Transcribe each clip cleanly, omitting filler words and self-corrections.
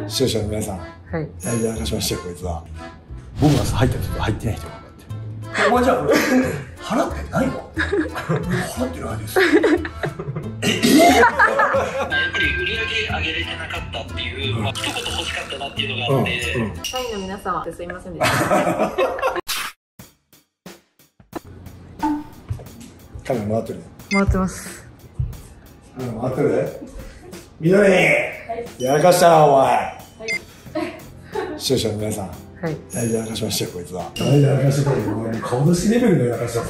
視聴者の皆さん、 はい。 だいぶ明かしましたよ、こいつは。ボーナス入った人と入ってない人があって。お前じゃあ、払ってないの？払ってないです。やっぱり売り上げ上げれてなかったっていう、一言欲しかったなっていうのがあって、 社員の皆様、すいませんでした。 カメラ回ってるね。 回ってます。 回ってるみどり、やらかしたな、お前。視聴者の皆さん、だいぶやらかしましたよ、こいつは。だいぶやらかしてたけど、顔出しレベルのやらかした。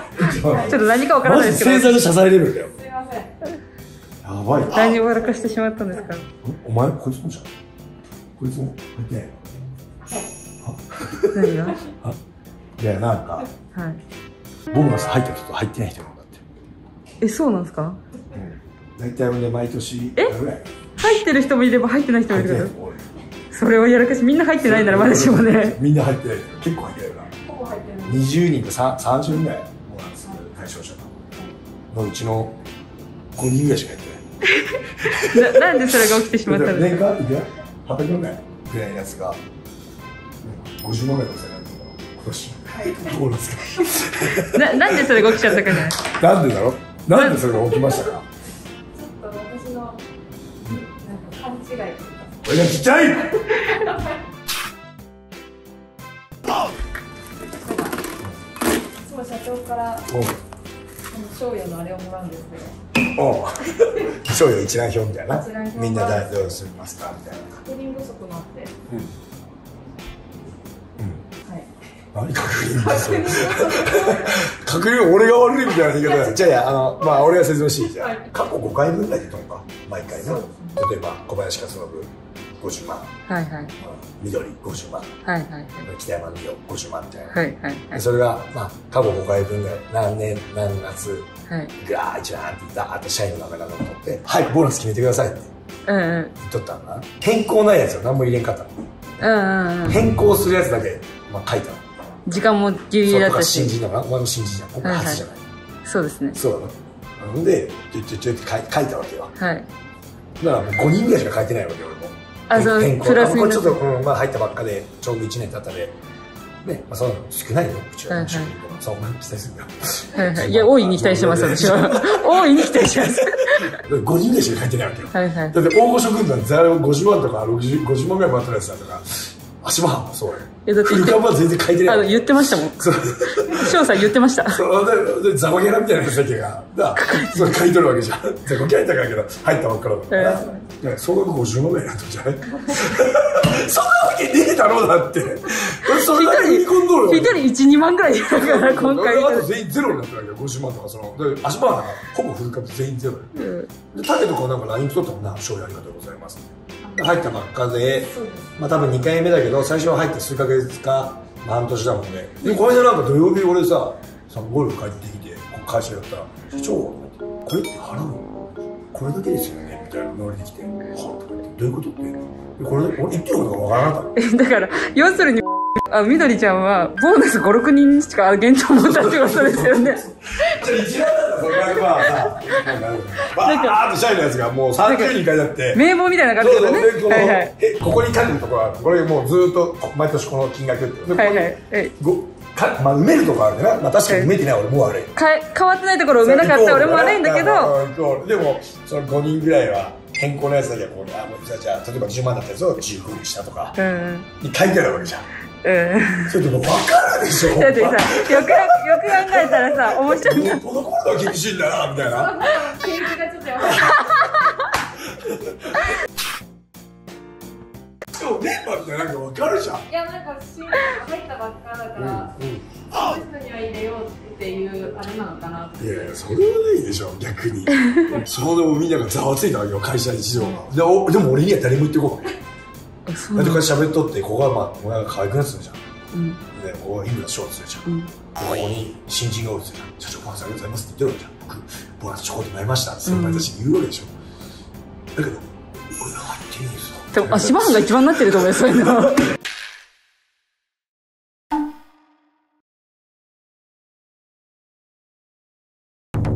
ちょっと何かわからないですけど。 マジ正座の謝罪レベルだよ。 すいません。 やばい。 何をやらかしてしまったんですか。 お前、こいつもじゃん。こいつも入ってないの。 何が。 いや、なんか。 はい。 ボーナス入った人と入ってない人なんだって。 そうなんですか。 大体ね、毎年。 入ってる人もいれば入ってない人もいるから。それをやらかし、みんな入ってないならまだしもね。 みんな入ってない。結構入ってないな。20人か30人ぐらいボーナス対象者のうちの5人ぐらいしか入ってない。 なんでそれが起きてしまったんですか。 年間いくら800万ぐらいのやつが50万ぐらいのせないと今年ボーナスがなんでそれが起きちゃったかね。 なんでだろう。なんでそれが起きましたか。 ちょっと私のなんか勘違い。 俺がちっちゃい。いつも社長から賞与のあれをもらうんですけど。 おう。賞与一覧表みたいな。みんな誰どうしますかみたいな。 確認不足もあって。 何確認だそれ。確認俺が悪いみたいな言い方だ。じゃあまあ俺が説明していいじゃん。過去5回分ぐらいでとんか毎回な。例えば小林克信50万。 はいはい。 緑50万。 はいはい。 北山美代50万みたいな。 はいはい。 それがまあ過去5回分ぐらい何年何月ガー一覧ってダーッと社員の名前が残ってはいボーナス決めてくださいって言っとったんだな。変更ないやつを何も入れんかったの。変更するやつだけまあ書いたの。 時間もギリギリだったし。 新人だから、お前も新人じゃん。僕初じゃない。 そうですね。 そうだな。で、ちょって書いたわけよ。 はい。 だからもう5人ぐらいしか書いてないわけよ、俺も。 あ、そう、プラスに。 これちょっと、まあ入ったばっかで、ちょうど1年経ったで、ね、まあその少ないよ、うちは。そう、お前期待するんだよ。 はいはい。いや、大いに期待してます、私は。大いに期待してます。 5人ぐらいしか書いてないわけよ。 はいはい。 だって大御所軍団、ざら50万とか50万ぐらいもらってるやつだとか、足場もそうよ。フルカムは全然書いてない。 言ってましたもん。翔さん言ってました。 で、ザバギャラみたいなやつだけが、それ書いとるわけじゃん。ザバギャラって書いけど、入ったばっかだから。総額50万ぐらいやったんじゃない。そんなわけねえだろうだって。それだけ売り込んどるよ。 一人1、2万ぐらいだから、今回。 あと全員ゼロになってるわけよ、50万とか、足場はほぼフルカム全員ゼロで。タケとかなんか LINE 来とったもんな、賞与ありがとうございます。入ったばっかで、まあ多分2回目だけど、最初は入って数ヶ月か、半年だもんね。で、この間なんか土曜日俺さ、ゴルフ帰ってきて、会社やったら、社長、これって払うのこれだけですよねみたいなノリで来て、はぁとか言って、どういうことって。これ、俺言ってることがわからなかった。 だから、要するに、みどりちゃんは、ボーナス5、6人しかあげんと思ったってことですよね。 じゃあ一覧なんだ、それはさ、バーッと社員のやつがもう30人書いてあって、 名簿みたいな感じでね。 ここに書くところある。これもうずっと毎年この金額って。はいはい。まあ埋めるとこあるんだな。まあ確かに埋めてない俺も悪い。 変わってないところ埋めなかった俺も悪いんだけど、 でもその5人ぐらいは変更のやつだけはここに、じゃあ例えば10万だったやつを15にしたとかに書いてあるわけじゃん。それでも分かるでしょ。 だってさ、よく考えたらさ、面白いな。 この頃が厳しいんだなみたいな。 景気がちょっとやばい。 でもメンバーってなんか分かるじゃん。 いや、なんか新入ったばっかだからそういう人には入れようっていうあれなのかなって。 いやいや、それはないでしょ、逆に。そこでもみんながざわついたわけよ、会社一同が。でも俺には誰も言ってこない。だってこれ喋っとって、ここはまあ、お前が可愛くなってるじゃん。で、ここはイングラショーツするじゃん。ここに新人がおるじゃん。社長、ボーナスありがとうございますって言ってるわけじゃん。僕、ボーナスちょこっともらいました。先輩たちに言うわけでしょ。だけど、俺が入っていいですよ。 でも、足場が一番なってると思うよ、そういうの。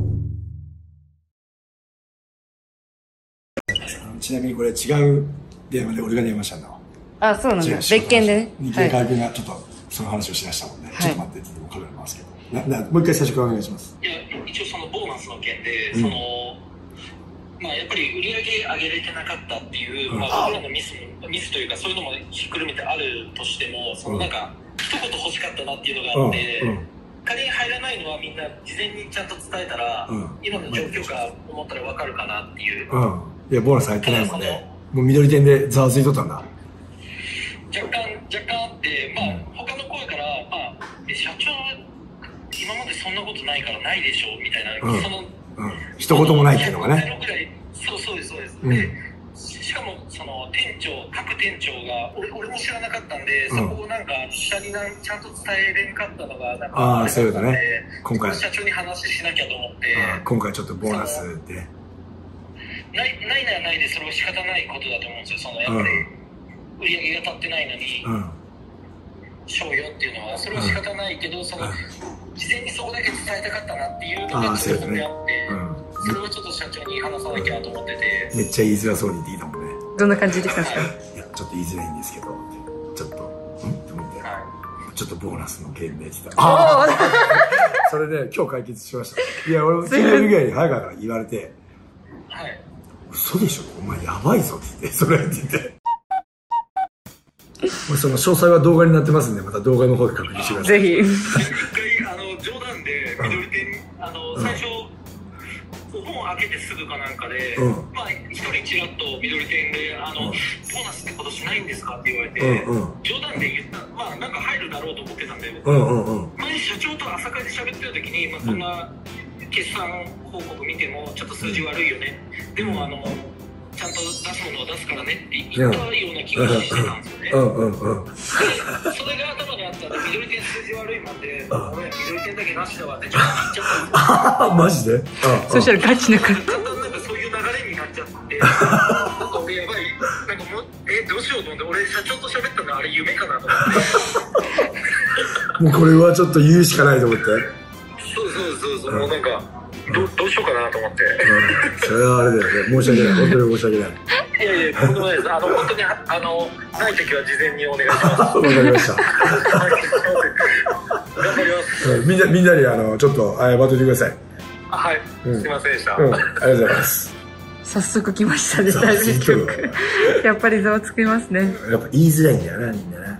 ちなみにこれ違う電話で俺が電話したんだわ。 あ、そうなんだ。別件でね。 日系川君がちょっとその話をしだしたもんね。ちょっと待ってってカメラ回すけど。もう一回最初からお願いします。 いや、一応そのボーナスの件で、まあやっぱり売り上げ上げれてなかったっていう、まあ僕らのミスというかそういうのもひっくるめてあるとしても、そのなんか一言欲しかったなっていうのがあって、仮に入らないのはみんな事前にちゃんと伝えたら、今の状況か思ったら分かるかなっていう。 いや、ボーナス入ってないもんね。もう緑店でざわついとったんだ。 若干あって、まあ他の声から、まあ社長は今までそんなことないからないでしょみたいな、その一言もないっていうのがね。 そうです。で、しかもその各店長が俺も知らなかったんで、そこをなんか下にちゃんと伝えれんかったのがなんかそうだね。今回社長に話しなきゃと思って、 今回ちょっとボーナスでないならないで、それは仕方ないことだと思うんですよ。そのやっぱり売り上げが立ってないのに賞与っていうのはそれは仕方ないけど、その事前にそこだけ伝えたかったなっていうのがちょっとであって、それはちょっと社長に話さなきゃと思ってて。めっちゃ言いづらそうに言っていいたもんね。 どんな感じでしたんですか？ いや、ちょっと言いづらいんですけど、ちょっとと思って、ちょっとボーナスの件でって言ったら、それで今日解決しました。いや、俺金曜日ぐらいに早川から言われて、嘘でしょ、お前やばいぞって言って、それって言って。その詳細は動画になってますんで、また動画の方で確認してください。 ぜひ。 一回冗談で緑店最初お盆開けてすぐかなんかで、まあ一人ちらっと緑店でボーナスって今年ないんですかって言われて、冗談で言った、まあなんか入るだろうと思ってたんで、前社長と朝会で喋ってる時に、まあそんな決算報告見てもちょっと数字悪いよね、でもちゃんと出すものは出すからねって言ったような気がしてたんですよね。それが頭にあったんで、緑店数字悪いもんで、俺緑店だけなしだわってちょっと言っちゃったんですよ。 マジで？ そしたらガチな感じ。 なんかそういう流れになっちゃって、なんか俺やばい、なんかもうどうしようと思って、俺社長と喋ったのあれ夢かなと思って。 もうこれはちょっと言うしかないと思って。 そう、もうなんか。どうしようかなと思って。 それはあれだよね。申し訳ない。本当に申し訳ない。 いや、とんでもないです。本当にない時は事前にお願いします。 わかりました。 頑張ります。 みんなにちょっと謝っといてください。 はい。すいませんでした。 ありがとうございます。 早速来ましたね。だいぶ曲。やっぱりざわつきますね。 やっぱ言いづらいんだよな、みんなな。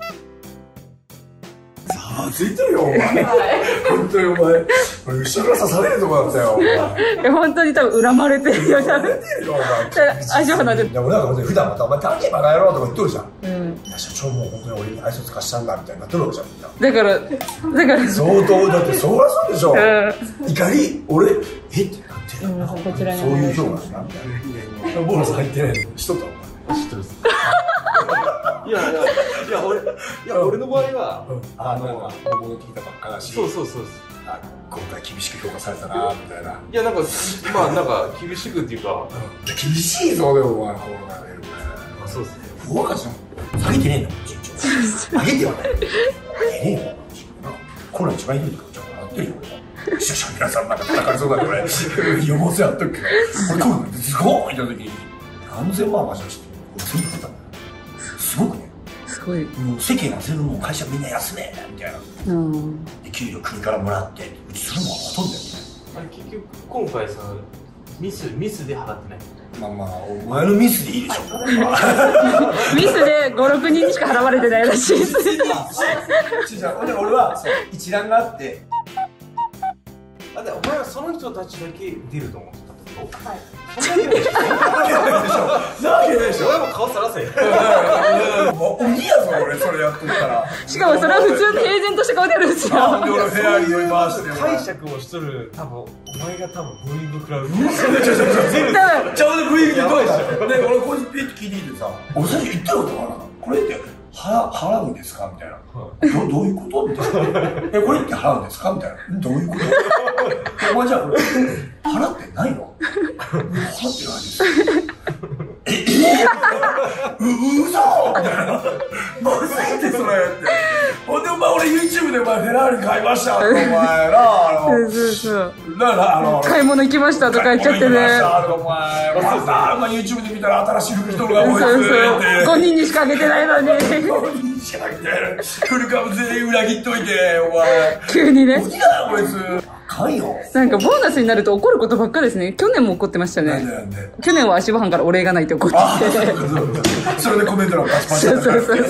ついてるよ、お前。本当にお前。俺、後ろから刺されるとこだったよ、お前。 いや、本当に多分恨まれてるよ、多分。足を離れて。 いや、俺なんか普段また、お前、関係バカ野郎とか言っとるじゃん。いや、社長も本当に俺に愛想つかしたんだ、みたいになっとるわけじゃん。 だから。 相当、だって、そりゃそうでしょ。怒り、俺、ってなってる。そういう評価なんだよ。ボーナス入ってないの。しとったお前。知ってるっす。 いや、俺の場合は、 戻ってきたばっかだし。 そう。 今回厳しく評価されたな、みたいな。 いや、なんか厳しくっていうか。 厳しいぞ、でも、お前、 そうっすね。 大赤字なの下げてねえんだもん、順調。上げてはない。上げねえよ。コロナ一番いいんだから、ちょっとやってるよ。視聴者の皆さん、また叩かれそうだから、予防線やっとくけど、俺、コロナですごいって言った時に、何千万マジでして、俺全部買ったんだよ。すごくね。 すごい。 もう世間が全部もう会社みんな休めみたいな。で、給料国からもらって、うちそれもほとんどやってない。 あれ結局今回さ、ミスで払ってない。 まあお前のミスでいいでしょ。 ミスで5、6人にしか払われてないらしいです。 俺は一覧があって。 お前はその人たちだけ出ると思ってたってこと？はい。 そんなわけないでしょ。なわけないでしょ。 俺も顔さらせ。 鬼やぞ俺それやっとったら。 しかもそれは普通に平然とした顔でやるんですよ。 俺フェアリー乗り回して解釈をしとる多分お前が多分ブーイング食らう。 ちょうどブーイングでどうでした。で俺こいつピッて聞いていてさ、俺最初言ったことかな。これって払うんですかみたいな。どういうことみたいな。これって払うんですかみたいな。どういうこと？お前じゃあこれ払ってないの？払ってないです。嘘みたいな。マジでそれやって。ほんでお前俺俺 YouTube でお前フェラーリ買いましたお前なそうそう。 だから買い物行きましたとか言っちゃってね。 お前また YouTube で見たら新しい服着とるが多いそうそう。5人にしかあげてないのに。 5人にしかあげてないのに。フル株全員裏切っといて、お前。 急にね。 何だよ、こいつ。かんよ。 なんかボーナスになると怒ることばっかですね。去年も怒ってましたね。 なんで去年は足場班からお礼がないって怒ってて。 それでコメント欄パチパチそうそうそう。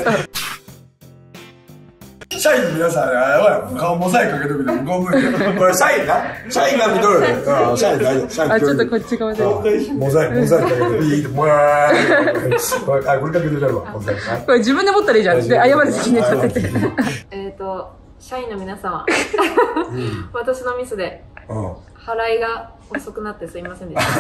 社員の皆さん、やばい、顔モザイクかけとくで、向こう向いて。これ社員な社員が見とる。社員大丈夫。社員あ、ちょっとこっち側で。 モザイクかけて、ビーって、もやーこれかけてやるわ、モザイク。 これ自分で持ったらいいじゃん。で、謝る責任立てて。 社員の皆様、私のミスで払いが遅くなってすいませんでした。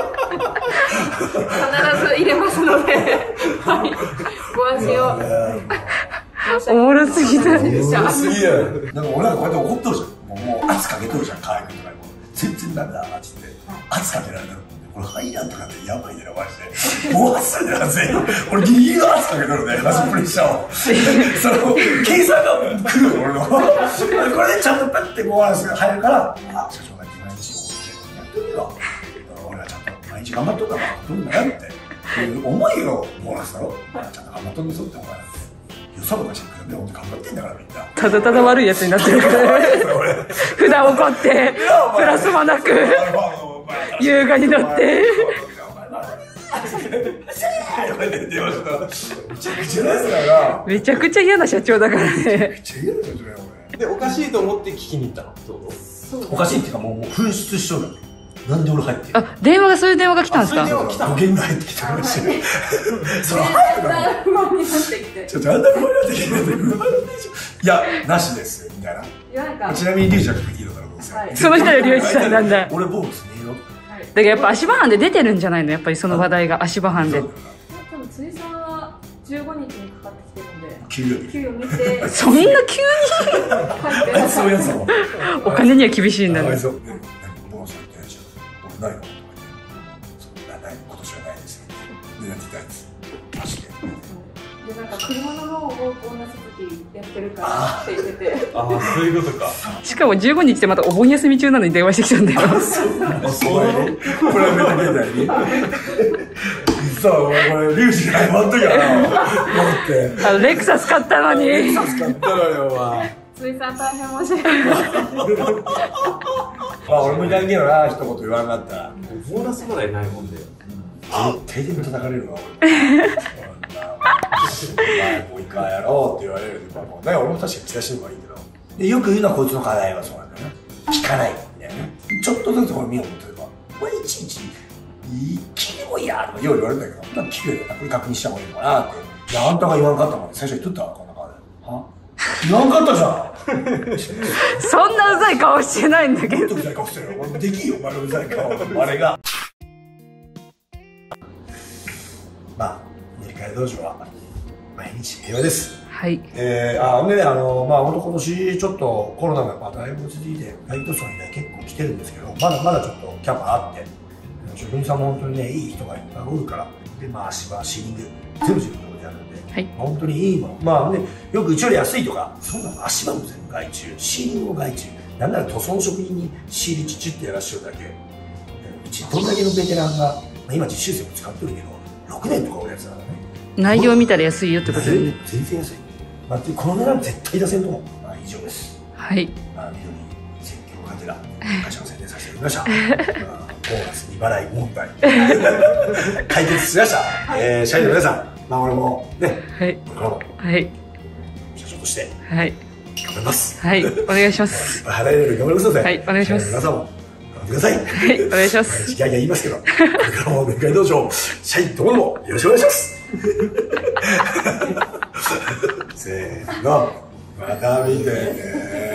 必ず入れますので、ご安心を。 おもろすぎた。 おもろすぎや。なんか俺らこうやって怒っとるじゃん。もう圧かけとるじゃん、河合君とかにも。全然ダメだなっつって圧かけられたらこれ入らんとかってやばいねマジでもう圧されてるはずよ。俺ギリギリの圧かけとるね、マジプレッシャーを。その計算が来る俺のこれでちゃんとパッてボーナスが入るから、あ、社長が毎日やってるよ、俺はちゃんと毎日頑張っとるからどんなやって思いよ、ボーナスだろ、ちゃんと頑張っとるんですよってお前よそとかしてくれよ、頑張ってんだからみんな。 ただただ悪いやつになってるから普段怒ってプラスもなく優雅に乗ってめちゃくちゃ嫌な社長だからね。めっちゃ嫌な社長だよ俺。でおかしいと思って聞きに行ったの。 おかしいっていうかもう紛失しちゃうよ。なんで俺入ってる。 あ、電話が、そういう電話が来たんですか。 語源が入ってきてるしその入るからちょっとあんな不安になってきてる。いや、なしですみたいな。ちなみにリュウジは聞いたからどうせその人はリュウジさんなんだ。 俺ボーナスねえよ。 だからやっぱ足場班で出てるんじゃないの、やっぱりその話題が足場班で。 多分辻さんは15日にかかってきてるんで給与見てそんな急にあいつそういうやつだもん。 お金には厳しいんだね。 ボーナス入ってないじゃん。俺ないのとか言って、ない今年はないですよ。でやってたやつマジで。 でなんか車のローンをボーナス月やってるからって言ってて。 ああ、そういうことか。 しかも15日ってまたお盆休み中なのに電話してきたんだよ。 そうなの？プライベート携帯に。さあ、これリュウジが謝っときゃな。思って。 レクサス買ったのに。 レクサス買ったのよ、お前。 辻さん大変申し訳ない。 まあ俺もいらんけどな、一言言わなかったら。 ボーナスぐらいないもんで。 手で叩かれるわ、俺。もう一回やろうって言われる。もうね、俺も確かにチラシの方がいいけど。で、よく言うのはこいつの課題はそうなんだよね。聞かないんだよね。ちょっとずつこれ見ようと思ってれば、これいちいち、聞いてもいいやとかよう言われるんだけど、聞くよな、これ確認した方がいいのかなって。いや、あんたが言わんかったもんね、最初言っとったわ、こんな顔で。は言わんかったじゃん。 そんなうざい顔してないんだけど。 もっとうざい顔してるよ。俺もできんよ、お前のうざい顔。あれが。まあ、塗り替え道場は毎日平和です。 はい。 ほんでね、まあ、本当今年ちょっとコロナがまあだいぶ続いて、ライト層にね、結構来てるんですけど、まだまだちょっとキャパあって、職人さんも本当にね、いい人がいっぱいおるから、で、まあ、足場、シーリング、全部自分のところでやるんで、 はい、 本当にいいもの。まあね、よくうちより安いとか、そんなの足場も全部外注、シーリングも外注、なんなら塗装の職人にシーリチチってやらしちゃうだけ。うちどんだけのベテランが、まあ、今実習生も使ってるけど、6年とかおるやつだからね。 内容見たら安いよってことでね。 全然安い。まあ、この値段絶対出せんと思う。まあ、以上です。 はい。 まあ、緑選挙カテラ会社の宣伝させていただきました。ボーナス未払い問題解決しました。社員の皆さん、まあ俺もね、 はい。 これからも社長としてはい頑張ります。 はい。お願いします。 払えるように頑張りますので、 はい。お願いします。 皆さんも頑張ってください。 はい。お願いします。 毎日ギャーギャー言いますけど、これからも弁解道場社員ともどもよろしくお願いします。せーの、また見てね。